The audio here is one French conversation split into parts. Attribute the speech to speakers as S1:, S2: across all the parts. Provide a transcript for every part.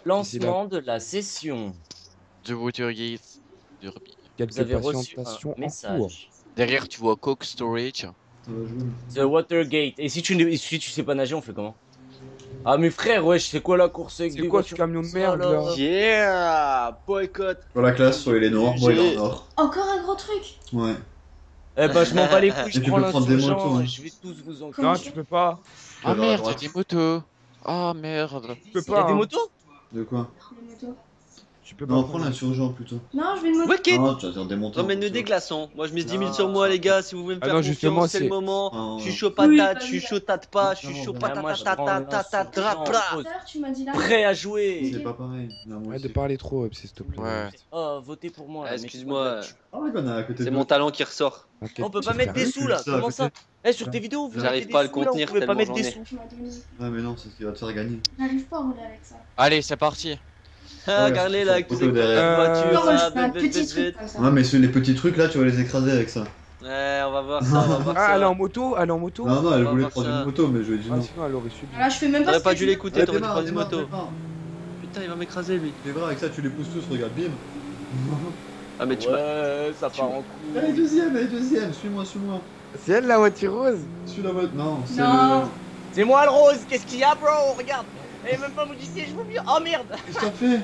S1: Lancement de la session.
S2: The Watergate Derby.
S1: Vous avez
S3: Quelques
S1: reçu
S3: patientations
S1: un
S3: en cours.
S1: message.
S2: Derrière, tu vois Coke Storage.
S4: Ça va jouer.
S1: The Watergate. Et si tu sais pas nager, on fait comment? Ah mais frère, wesh, c'est quoi la course avec
S3: C'est
S1: des
S3: quoi ce
S1: voitures
S3: camion de
S1: comme ça,
S3: merde là?
S5: Yeah, boycott.
S4: Sur la classe, soit il est noir, moi il est en or.
S6: Encore un gros truc.
S4: Ouais.
S1: Eh ben je m'en bats les couilles, je
S4: Et tu
S1: prends
S4: peux prendre des
S1: l'insurgent,
S4: motos, hein.
S1: je vais tous vous en...
S6: Comment
S3: Non,
S6: ça
S3: tu peux pas.
S2: Ah
S4: à
S2: merde,
S4: droite.
S2: y'a des motos. Ah merde.
S3: Tu peux
S1: Il y a
S3: pas.
S1: des
S3: hein.
S1: motos?
S4: De quoi?
S6: Les motos.
S3: Tu peux pas.
S4: Non, prends
S3: prendre.
S4: l'insurgent plutôt.
S6: Non, je vais une moto.
S5: Wicked.
S4: Ah, tu vas faire des montants.
S5: Ramène-le des glaçons. Moi je mets 10 000 sur moi les gars, si vous voulez me
S3: Ah
S5: faire
S3: non, justement,
S5: confiance, c'est le
S3: c'est-
S5: moment.
S4: Ah,
S5: Je suis chaud
S6: Oui,
S5: patate,
S6: bah,
S5: je suis
S6: oui.
S5: chaud tate pas, je suis
S4: Non,
S5: chaud
S4: bah,
S1: moi, je
S5: patate
S1: prends l'insurgent.
S6: Tout à l'heure, tu m'as dit là.
S1: Prêt à jouer.
S4: C'est pas pareil. Non, moi
S3: Arrête de
S4: aussi.
S3: parler trop, s'il te plaît.
S2: Ouais.
S1: Oh, votez pour moi. là,
S5: Excuse-moi,
S1: mettez-moi
S4: Ah, ouais, qu'on est à côté
S5: c'est
S4: de
S5: mon talent qui ressort.
S3: T'inquiète,
S1: On peut
S3: tu
S1: pas
S3: fais
S1: mettre
S3: rien.
S1: des sous là,
S4: ça, à
S1: comment
S4: côté.
S1: ça? Eh, sur tes vidéos, vous
S5: J'arrive
S1: mettez
S5: pas à
S1: des
S5: le
S1: sous, là,
S5: contenir
S1: vous pouvez pas
S5: tellement
S1: mettre des
S5: j'en ai.
S1: sous.
S6: Tu m'as donné.
S4: Ouais, mais non, c'est ce qui va te faire gagner.
S6: J'arrive pas à rouler avec ça.
S2: Allez, c'est parti.
S5: Ah,
S4: Ouais,
S5: regardez
S4: c'est
S5: là avec tous
S4: photo
S5: les
S4: derrière.
S5: voitures,
S6: Non, moi,
S5: là,
S6: je fais un
S5: vite, vite,
S6: petit
S5: vite,
S6: truc
S5: vite.
S6: comme ça.
S4: Ouais, mais les petits trucs là, tu vas les écraser avec ça.
S5: Ouais, on va voir ça, on va voir
S3: Ah, elle est en
S5: ça.
S3: moto? Elle est en moto?
S4: Non, non, elle
S5: va
S4: voulait
S5: voir
S4: prendre
S5: ça.
S4: une moto, mais je lui ai dit
S3: Ah,
S4: non.
S3: sinon elle aurait subi.
S6: Là, je fais même pas
S5: T'aurais
S6: ce
S5: pas
S6: que
S5: dû
S6: je veux.
S5: l'écouter, t'aurais dû
S4: Démarre,
S5: prendre une
S4: démarre,
S5: moto.
S4: démarre.
S5: Putain, il va m'écraser lui.
S4: Les bras avec ça, tu les pousses tous, regarde, bim.
S5: Ah, mais tu m'as.
S1: Ouais, ça part en
S4: Allez,
S1: couille.
S4: deuxième, suis-moi, suis-moi.
S3: C'est elle la voiture rose?
S4: Suis la voiture. Non, c'est
S6: Non.
S4: le.
S1: C'est moi le rose, qu'est-ce qu'il y a, bro? Regarde. Eh, même pas modifié, je vous mieux. Oh merde.
S4: Qu'est-ce que t'as fait?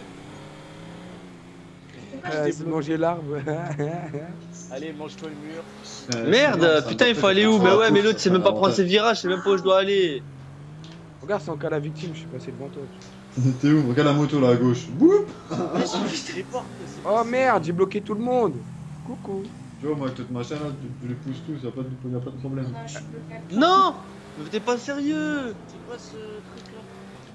S3: C'est manger l'arbre.
S1: Allez, mange-toi le mur.
S4: Non,
S5: Merde,
S4: c'est
S5: putain, il
S4: n'importe
S5: faut aller
S4: quoi.
S5: où? Mais ouais, mais
S4: Ah,
S5: l'autre, c'est même pas prendre ses virages, c'est même pas où je dois aller.
S3: Regarde, c'est en cas la victime, je suis passé devant toi.
S4: T'es où? Regarde la moto là à gauche. Boup!
S1: Je téléporte.
S3: Oh merde, j'ai bloqué tout le monde. Coucou.
S4: Tu vois, moi, avec toute machin là, tu les pousses tous, y'a pas de problème.
S6: Non, je suis bloquée.
S5: Non! Mais t'es pas sérieux!
S1: C'est quoi ce truc là?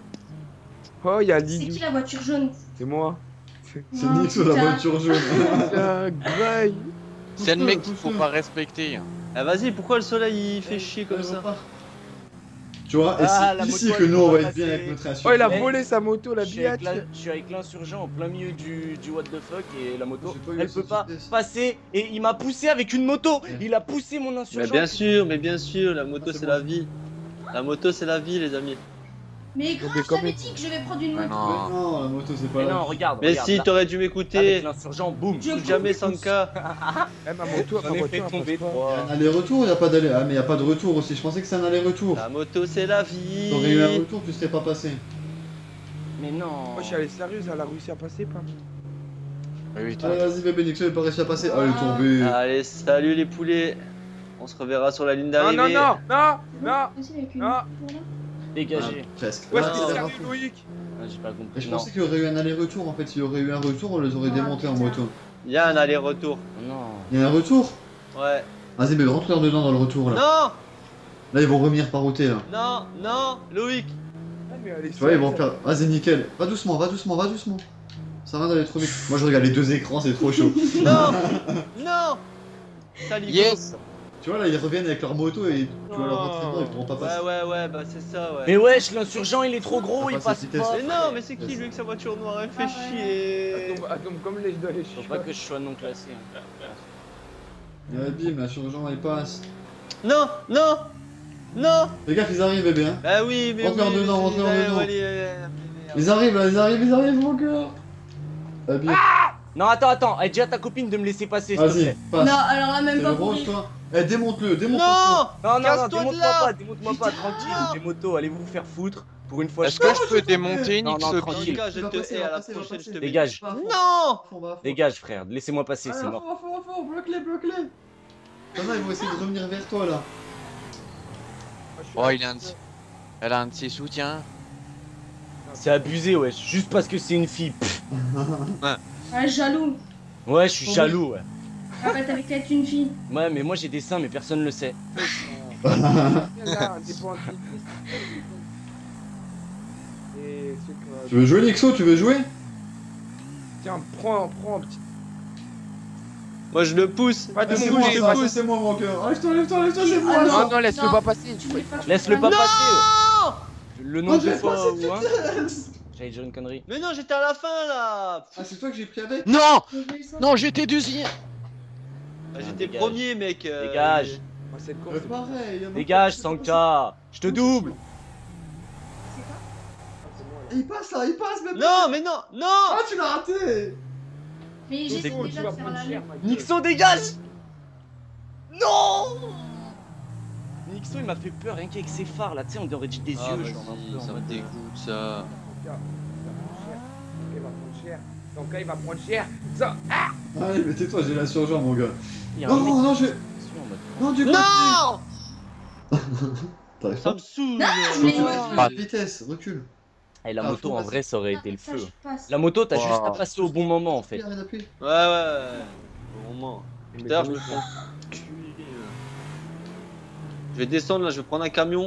S3: Oh, il y a
S6: C'est
S3: Lidu.
S6: qui la voiture jaune?
S3: C'est moi.
S4: C'est
S6: Non,
S4: Nick sur la
S6: putain.
S4: voiture jaune.
S3: Graille.
S2: C'est le mec qu'il faut pas respecter.
S5: Ah, vas-y, pourquoi le soleil il fait chier comme
S4: Ouais,
S5: ça?
S4: repars. Tu vois, et
S1: Ah,
S4: c'est
S1: la
S4: ici
S1: moto,
S4: que
S1: elle
S4: nous on
S1: va
S4: va être
S1: passer.
S4: bien avec notre
S3: Oh,
S4: insulte.
S3: il a
S1: Mais-
S3: volé sa moto, la
S1: Je suis avec
S3: billette.
S1: je suis avec l'insurgent en plein milieu du what the fuck et la moto,
S4: J'ai pas eu
S1: elle
S4: la
S1: peut pas
S4: vitesse.
S1: passer et il m'a poussé avec une moto.
S4: Ouais.
S1: Il a poussé mon insurgent.
S5: Mais bien sûr, la moto
S4: Ah, c'est
S5: c'est
S4: bon.
S5: la vie. La moto c'est la vie, les amis.
S6: Mais grave,
S3: Mais
S6: je
S3: comme-
S6: t'avais dit que je vais prendre une
S2: Ah
S6: moto.
S2: non.
S4: Mais non, la moto c'est pas
S1: Mais
S4: là.
S1: non, regarde.
S5: Mais
S1: regarde,
S5: si,
S1: là,
S5: t'aurais dû
S1: avec
S5: m'écouter.
S1: l'insurgent, boum.
S6: Je
S5: Plus jamais sans cas.
S3: Eh, ma moto,
S1: J'en
S3: ma
S1: ai
S3: voiture,
S1: fait
S3: elle
S1: tomber
S3: passe pas.
S1: trois.
S4: Un aller-retour, y'a pas d'aller. Ah, mais y'a pas de retour aussi. Je pensais que c'est un aller-retour.
S5: La moto c'est la vie.
S4: T'aurais eu un retour, tu serais pas passé.
S1: Mais non.
S3: Moi, je suis allé sérieuse, elle a réussi à passer, pas?
S2: Oui, toi.
S4: Allez, vas-y, bébé, Nixon, il pas réussi à passer. Ah, il est tombé.
S5: Allez, salut les poulets. On se reverra sur la ligne
S3: Non,
S5: d'arrivée.
S3: non, non, non, non.
S6: Vas-y, avec une
S3: Non.
S6: moto, là.
S1: Dégagé.
S4: Ah, presque.
S3: Ouais,
S4: Ah,
S3: c'est
S4: c'est
S3: sérieux,
S4: grave.
S3: Loïc.
S1: Ah, j'ai pas
S4: Et
S1: compris.
S4: je
S1: Non.
S4: pensais qu'il y aurait eu un aller-retour en fait. S'il y aurait eu un retour, on les aurait
S6: Ah,
S4: démontés en
S6: putain.
S4: moto.
S5: Il y a un aller-retour.
S1: Non.
S4: Il y a un retour?
S5: Ouais.
S4: Vas-y, bébé, rentre-leur dedans dans le retour là.
S5: Non,
S4: Là, ils vont revenir par route là.
S5: non, non, Loïc.
S3: Ah, mais elle est
S4: Tu vois, ils vont
S3: sérieuse.
S4: faire. Vas-y, nickel. Va doucement, va doucement, va doucement. Ça va d'aller trop vite. Moi, je regarde les deux écrans, c'est trop chaud.
S5: Non, non. Salut.
S2: Yes.
S4: Tu vois, là, ils reviennent avec leur moto et tu vas leur rentrer dedans, ils pourront pas passer.
S5: Ouais, bah c'est ça, ouais.
S1: Mais wesh, l'insurgent il est trop gros,
S4: Ça
S1: il
S4: passe à
S1: passe
S4: vitesse.
S1: pas.
S5: Mais non, mais c'est qui lui avec sa voiture noire? Elle fait chier.
S3: Attends, comme les, je dois aller
S1: Faut pas que je sois non classé. hein.
S4: Et bim, l'insurgent, il passe.
S5: Non, non, non.
S4: Les gars, ils arrivent, bébé, hein.
S5: Ah oui, mais
S4: Rentrez
S5: oui,
S4: en dedans,
S5: mais-
S4: rentrez en
S5: allez,
S4: dedans.
S5: allez,
S4: Ils arrivent là, ils arrivent encore. Ah, bim.
S1: Non, attends, eh, dis à ta copine de me laisser passer, s'il te
S4: Vas-y,
S1: plaît.
S4: passe.
S6: Non, alors là,
S4: C'est
S6: même
S4: le
S6: pas pour
S4: rose,
S6: rire.
S4: toi. Eh, démonte-le, démonte-le.
S5: Non.
S1: Non,
S5: Casse-toi de
S1: démonte-moi
S5: là.
S1: pas, démonte-moi pas, tranquille. Les motos, allez vous faire foutre. Pour une fois,
S2: Est-ce que je peux démonter
S1: Non, non,
S2: Nixobi?
S1: tranquille.
S5: Lucas, je
S4: Il va
S5: te
S4: passer,
S5: hais,
S4: il va
S5: à la
S4: passer, il va
S5: prochaine, je
S4: passer.
S5: te
S1: Dégage.
S4: Va à fond,
S5: Non.
S4: va à fond, va à fond.
S1: Dégage, frère, laissez-moi passer,
S4: Allez,
S1: c'est
S4: à
S1: mort.
S4: fond, à fond, bloque-les, bloque-les. T'en as, ils vont essayer de revenir vers toi là.
S2: Oh, il a un de... Elle a un de ses soutiens.
S1: C'est abusé, wesh. Juste parce que c'est une fille. Pff.
S6: Ouais, jaloux.
S1: Ouais, je suis
S4: Oui.
S1: jaloux, ouais.
S6: Arrête avec peut-être une fille.
S1: Ouais, mais moi j'ai des seins, mais personne le sait.
S3: Là, t'es pas anti- Et c'est que-
S4: Tu veux jouer, Nixo? Tu veux jouer?
S3: Tiens, prends un petit.
S5: Moi je le pousse.
S3: Pas de
S4: Ah, c'est
S3: mon
S4: moi,
S3: pouce,
S4: c'est moi, c'est moi, mon cœur. Lève-toi, lève-toi, lève-toi, c'est moi.
S6: Ah,
S3: Non, non, laisse-le
S6: non.
S3: pas passer.
S6: Tu voulais pas que je
S1: Laisse-le
S6: fasse
S1: pas
S6: ça.
S1: passer. Le
S4: Oh,
S1: nombre de
S4: j'ai
S1: fois
S4: passé
S1: où, hein.
S4: vitesse.
S1: J'allais dire une connerie.
S5: Mais non, j'étais à la fin là.
S4: Ah, c'est toi que j'ai pris avec?
S2: Non.
S6: Je voulais ça.
S2: Non, j'étais deuxième.
S5: Bah, j'étais
S1: dégage.
S5: premier, mec.
S1: Dégage.
S3: Moi, cette course, c'est pas-
S4: Pareil. y en a
S1: Dégage,
S4: pas-
S1: Sankta. Je te double.
S6: C'est quoi
S4: Il passe là, il passe même.
S5: Non, mais non, non.
S4: Ah, tu l'as raté.
S6: Mais j'essaie
S3: Tu
S6: déjà
S3: vas
S6: de faire
S3: prendre
S6: la
S3: cher,
S6: lutte.
S3: ma gueule.
S1: Nixo, dégage. Non. Nixo, il m'a fait peur rien qu'avec ses phares là, tu sais, on aurait dit des
S5: Ah,
S1: yeux. Genre, un peu
S5: vas-y,
S1: en
S5: ça me
S1: mode,
S5: dégoûte ça.
S3: Il va prendre cher. Ton cas, il va prendre cher. Ça. Ah.
S4: Allez, mais tais-toi, j'ai la surgeon, mon gars.
S1: il y a un
S4: Non,
S1: mec
S4: non, non,
S1: qui
S4: je.
S1: est en mode-
S4: Non, du coup.
S5: Non.
S4: T'arrives
S5: Ça
S4: pas.
S5: me saoule.
S6: mais
S4: Recule,
S6: non.
S4: recule, vitesse, recule.
S1: Eh, la
S4: Ah,
S1: moto
S4: faut
S1: en
S4: passer.
S1: vrai ça aurait été le
S6: Ça,
S1: feu.
S6: je passe.
S1: La moto t'as
S2: Wow.
S1: juste à passer au bon moment en fait.
S4: Appuie, arrête d'appuyer.
S5: Ouais, ouais. Au moment. Putain, je me prends. Je vais descendre là, je vais prendre un camion.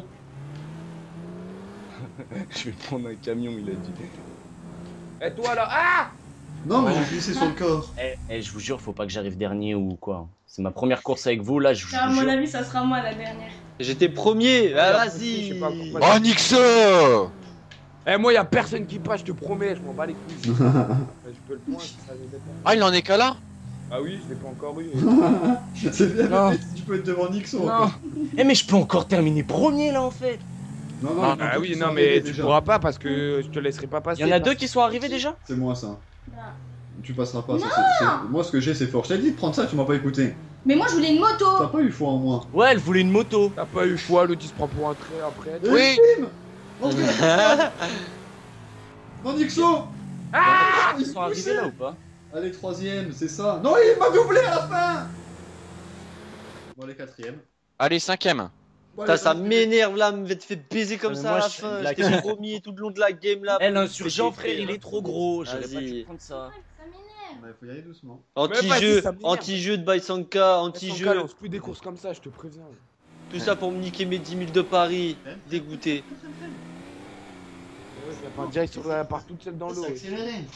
S1: Je vais prendre un camion il a dit.
S3: Et toi là. Ah.
S4: Non, mais j'ai glissé sur le corps.
S1: Je vous jure faut pas que j'arrive dernier ou quoi. C'est ma première course avec vous là, je vous
S6: À mon
S1: jure.
S6: avis, ça sera moi la dernière.
S5: J'étais premier. Ah,
S3: Je sais
S5: vas-y.
S3: pas pourquoi.
S2: Oh, Nixo.
S3: Eh, moi, y'a personne qui passe, je te promets, je m'en bats les couilles. Je peux le point, si ça les dépend.
S2: Ah, il en est qu'à là.
S3: Ah oui, je l'ai pas encore eu.
S4: C'est bien,
S1: Non.
S4: mais tu peux être devant Nixon.
S1: Non.
S4: encore.
S1: Eh mais je peux encore terminer premier là en fait.
S4: Non,
S2: Ah,
S3: Ah oui,
S4: ils
S3: non,
S4: sont
S3: mais
S4: arrivés
S3: tu
S4: déjà.
S3: pourras pas parce que je te laisserai pas passer.
S1: Il y en a deux qui sont arrivés déjà.
S4: C'est moi ça.
S6: Bah.
S4: Tu passeras pas. Ça, moi, ce que j'ai, c'est fort. Je t'ai dit de prendre ça, tu m'as pas écouté.
S6: Mais moi, je voulais une
S4: T'as
S6: moto.
S4: pas eu foi en moi.
S1: Ouais elle voulait une moto.
S3: T'as pas eu le choix, l'autre il se prend pour un trait après.
S4: Et
S2: Oui.
S4: bim. On se fait- Non, Nixon.
S1: Ils sont arrivés là ou pas?
S4: Allez, troisième, c'est ça. Non, il m'a doublé à la fin. Bon, les quatrièmes.
S2: Allez, 5ème.
S4: Bon,
S5: Putain,
S4: allez,
S5: ça
S4: cinquième.
S5: m'énerve là, me fait baiser comme
S1: Mais
S5: ça
S1: moi,
S5: à la
S1: je suis
S5: fin.
S1: black.
S5: J'étais premier tout le long de la game là.
S1: Eh l'insurgent
S5: J'étais
S1: frère il
S5: fait,
S1: est trop gros, j'aurais pas
S5: Vas-y.
S1: dû prendre ça.
S6: Ça m'énerve.
S4: Ouais, faut y aller doucement.
S3: Mais vas-y,
S5: Anti-jeu,
S3: ça m'énerve.
S5: anti-jeu de Baisanka,
S3: Sans
S5: anti-jeu.
S3: calme, on se fait des courses comme ça, je te préviens.
S5: Tout ça pour me niquer mes 10 000 de Paris. Dégoûté.
S3: Ouais, ça part direct sur la part toute seule dans l'eau.
S4: C'est accéléré.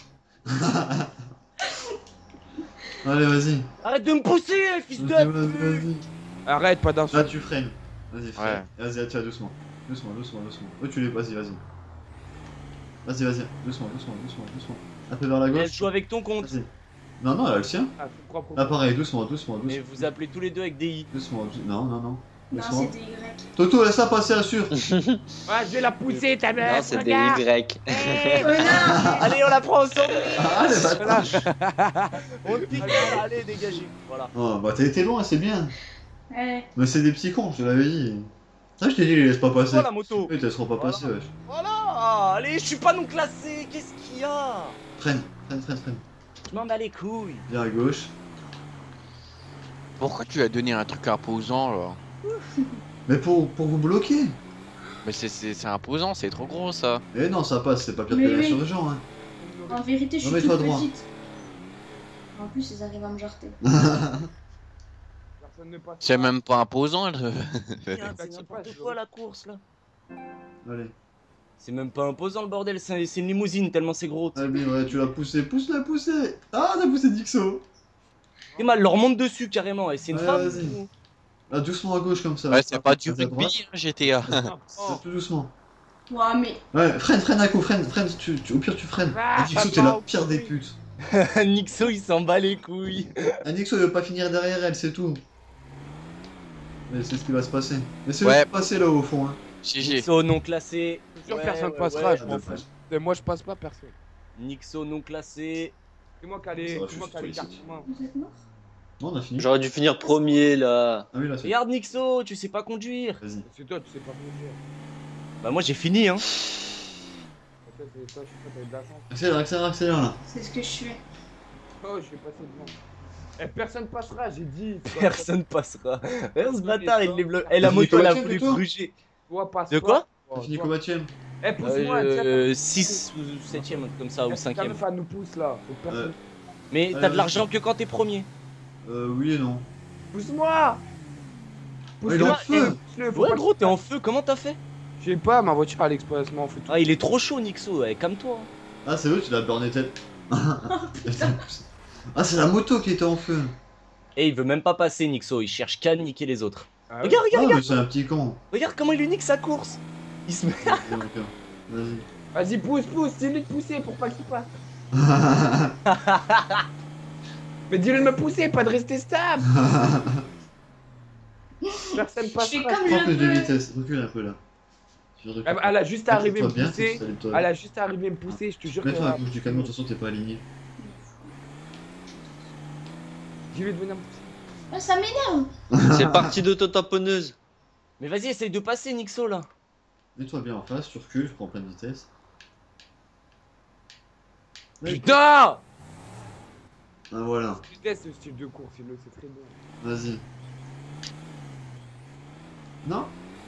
S4: Allez, vas-y.
S1: Arrête de me pousser fils
S4: Vas-y,
S1: de.
S4: vas-y.
S3: Arrête, pas
S4: Là,
S3: d'insulte.
S4: tu freines. Vas-y, freine. Vas-y, tu vas doucement. Doucement, doucement, doucement. Tu les. Vas-y, vas-y. Vas-y, vas-y. Doucement, doucement, doucement, doucement. Un peu vers la
S1: Elle
S4: gauche.
S1: joue avec ton compte.
S4: Vas-y. Non, non, elle a le sien.
S3: Ah, c'est propre.
S4: Là, pareil, doucement, doucement,
S1: Mais
S4: doucement.
S1: vous appelez tous les deux avec des i.
S4: Doucement, non, non, non.
S6: Non,
S4: Doucement.
S6: c'était Y.
S4: Toto, laisse-la passer, assure.
S3: Ah, je vais la pousser, ta mère.
S5: Non, c'est des
S3: regarde.
S5: Y.
S6: Eh, connard.
S1: Allez on la prend ensemble.
S4: Ah, allez, bâtard.
S1: On te pique. Allez dégagez. Voilà.
S4: Oh, bah, t'es loin, c'est bien.
S6: Ouais.
S4: Mais c'est des petits cons, je te l'avais dit. Ça, je t'ai dit, les laisse pas passer.
S1: Oh la moto.
S4: Ils te laisseront pas
S1: Voilà.
S4: passer, wesh.
S1: Voilà. Allez je suis pas non classé. Qu'est-ce qu'il y a?
S4: Freine, freine, freine, freine.
S1: Je m'en bats les couilles.
S4: Viens à gauche.
S2: Pourquoi tu as donné un truc imposant là?
S4: Mais pour vous bloquer.
S2: Mais c'est imposant, c'est trop gros ça.
S4: Eh non, ça passe, c'est pas pire que
S6: Mais
S4: la
S6: oui.
S4: surgent, hein.
S6: En vérité, je suis
S4: Remets-toi
S6: toute
S4: droit.
S6: petite. En plus, ils arrivent à me jarter.
S3: Personne ne passe.
S2: C'est même pas imposant.
S1: Regarde, c'est n'importe quoi la course là.
S4: Allez.
S1: C'est même pas imposant le bordel, c'est une limousine tellement c'est gros.
S4: Allez, ouais, tu l'as poussé, pousse-la, poussé. Ah, on a poussé Dixo.
S1: Et mal, leur monte dessus carrément, et c'est une
S4: Ouais,
S1: femme.
S4: vas-y. Là, doucement à gauche comme ça.
S2: Ouais, c'est pas du
S4: À droite.
S2: rugby, hein, GTA.
S3: Oh.
S4: Tout doucement.
S6: Ouais, mais.
S4: Ouais, freine à coup, freine, au pire tu freines.
S3: Ah,
S4: Nixo,
S3: ça
S4: t'es
S3: va,
S4: la
S3: ok.
S4: pire des putes.
S1: Nixo il s'en bat les couilles.
S4: Nixo il veut pas finir derrière elle, c'est tout. Mais c'est ce qui va se passer. Mais c'est
S2: Ouais.
S4: le passer là au fond, hein.
S2: GG.
S1: Nixo non classé.
S3: Je suis sûr que
S1: Ouais,
S3: personne
S1: ouais,
S3: passera,
S1: ouais,
S3: je m'en
S4: ouais.
S3: fous. Et moi, je passe pas, personne.
S1: Nixo non classé.
S3: C'est moi qui
S4: Ça
S3: allais
S4: va,
S3: c'est moi
S4: je
S3: qui allais
S4: suis
S3: carte main.
S6: Vous êtes mort?
S4: Non, on a fini.
S5: J'aurais dû finir premier là.
S4: Ah oui, là c'est.
S1: Regarde Nixo, tu sais pas conduire.
S4: Vas-y.
S3: C'est toi, tu sais pas conduire.
S1: Bah moi j'ai fini hein.
S3: Peut-être c'est toi, je suis sûr que t'as eu de la chance.
S4: Accélère, accélère, accélère là.
S6: C'est ce que je fais.
S3: Oh, je vais passer devant. Eh, personne passera, j'ai dit.
S1: Personne passera. Regarde ce bâtard, il les bloque. Eh la moto elle a voulu gruger.
S3: Toi, passe.
S1: De quoi?
S4: T'as fini combien de
S3: Eh, pousse-moi, tiens.
S1: 6 ou 7ème, comme ça, ou
S3: La
S1: 5ème.
S3: meuf, elle nous pousse là. Faut que personne-
S1: Mais t'as de l'argent que quand t'es premier.
S4: Oui et non.
S3: Pousse-moi.
S4: Ouais, il est en feu.
S3: Pousse-le, faut
S1: Ouais
S3: pas
S1: gros,
S3: que-
S1: t'es en feu, comment t'as fait?
S3: Je sais pas, ma voiture elle explose, m'en fout tout.
S1: Ah il est trop chaud Nixo, ouais, calme-toi.
S4: Ah, c'est vrai, tu l'as burné tête. Ah, c'est la moto qui était en feu.
S1: Et il veut même pas passer Nixo, il cherche qu'à niquer les autres.
S3: Ah
S1: Regarde,
S4: Ah,
S1: regarde,
S4: mais c'est un petit con.
S1: regarde comment il lui nique sa course. Il se met.
S4: Vas-y.
S3: Vas-y, pousse, dis-lui de pousser pour pas qu'il passe. Mais dis-lui de me pousser, pas de rester stable. Personne
S6: Je
S3: passera.
S6: fais comme
S4: Prends
S6: je
S4: plus de
S6: peux.
S4: vitesse, recule un peu là.
S3: Elle a juste arrivé à me
S4: Mets-toi bien,
S3: pousser.
S4: installe-toi.
S3: Elle a juste arrivé à me pousser, je te jure.
S4: Mets-toi à gauche du camion, de toute façon t'es pas aligné.
S3: Dis-lui de venir me pousser.
S6: Ah, ça m'énerve.
S5: C'est parti d'auto-tamponneuse.
S1: Mais vas-y, essaye de passer, Nixo, là.
S4: Mets-toi bien en face, tu recules, tu prends plein de vitesse. Ouais.
S1: Putain!
S4: Ah voilà,
S3: Je teste ce style de course, c'est très bon.
S4: vas-y. Non?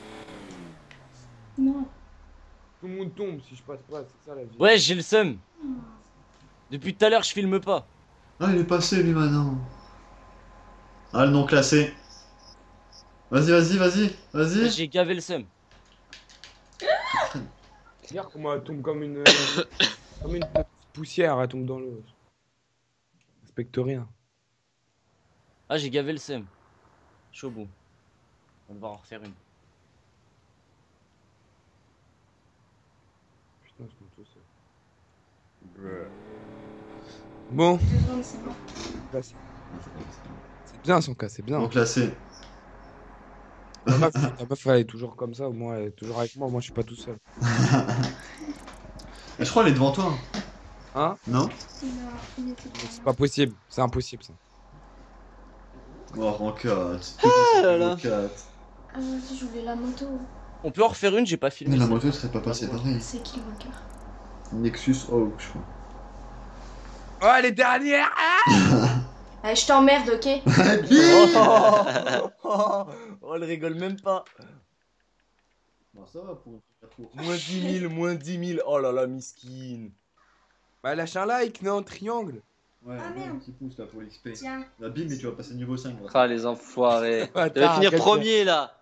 S6: Non.
S3: Tout le monde tombe si je passe pas, c'est ça la vie.
S1: Ouais, j'ai le seum. Depuis tout à l'heure, je filme pas.
S4: Ah, il est passé lui maintenant. Ah, le non classé. Vas-y, vas-y, vas-y, vas-y.
S1: J'ai gavé le seum.
S3: Regarde comment elle tombe comme une petite poussière, elle tombe dans l'eau. Je respecte rien.
S1: Ah, j'ai gavé le seum. Je suis au bout. On va devoir en refaire une.
S3: Putain, je tombe tout seul. Bon,
S6: 2 secondes, c'est bon.
S3: là, c'est bien son cas, c'est bien.
S4: Non classé.
S3: Ta meuf, elle est toujours comme ça, au moins elle est toujours avec moi je suis pas tout seul.
S4: Et je crois elle est devant toi.
S3: Hein?
S4: Non?
S6: Non, il était pas
S3: C'est
S6: là.
S3: pas possible, c'est impossible ça.
S4: Oh, Rancat.
S5: Ah là là.
S4: Rancat.
S6: Ah, vas-y, je voulais la moto.
S1: On peut en refaire une, j'ai pas filmé.
S4: Mais la
S1: ça.
S4: moto serait pas passée pareil.
S6: C'est qui, mon cœur?
S4: Nexus Hawk, je crois.
S3: Oh, les dernières!
S6: Allez, je t'emmerde, ok?
S1: Oh, elle rigole même pas.
S4: Bon, ça va pour une première course.
S1: Moins 10 000, moins 10 000. Oh là là, miskin.
S3: Bah lâche un like, non, triangle.
S4: Ouais,
S6: Ah,
S4: ouais, un
S6: merde.
S4: petit pouce là pour l'XP.
S6: Tiens.
S4: La bim, mais tu vas passer niveau 5.
S5: Ah, les enfoirés.
S3: Ah,
S5: Tu vas finir
S3: arrête,
S5: premier là.